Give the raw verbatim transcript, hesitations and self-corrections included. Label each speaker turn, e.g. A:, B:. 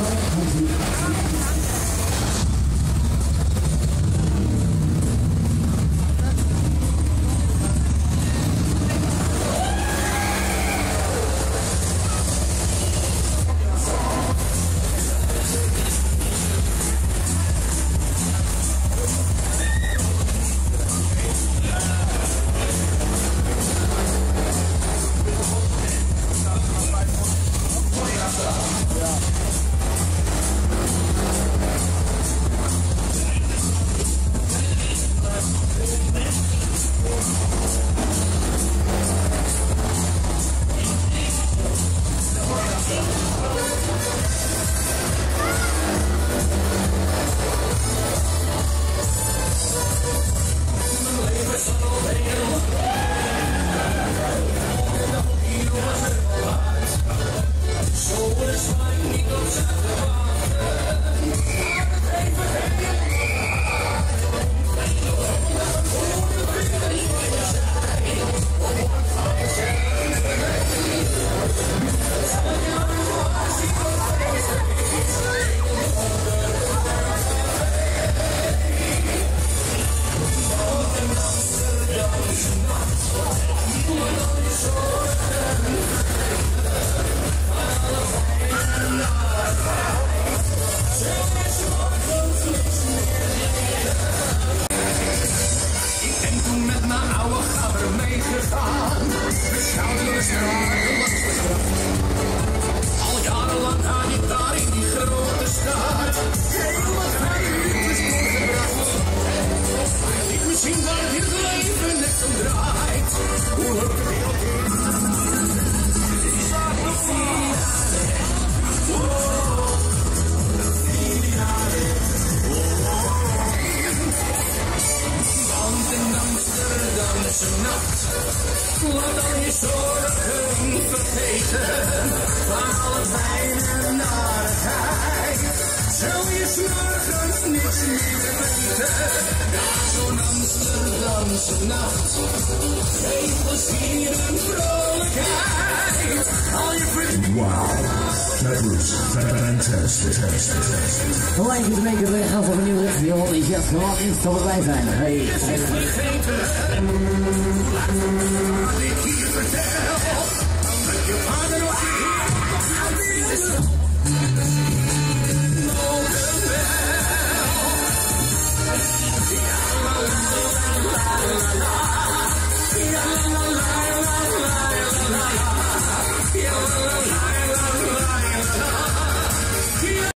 A: Laat al je zorgen vergeten, van alle pijn en narigheid. Zul je 's morgens niks meer weten, na zo'n Amsterdamse nacht. Geef plezier en vrolijkheid, al je verdriet.
B: Wow, that was fantastic.
C: Gelijk eens een keer weg als we nieuw recht weer op is. Ja, gewoon eens tot wij zijn. Hey.
A: Het is vergeten, laat ik hier vertel, dat je vader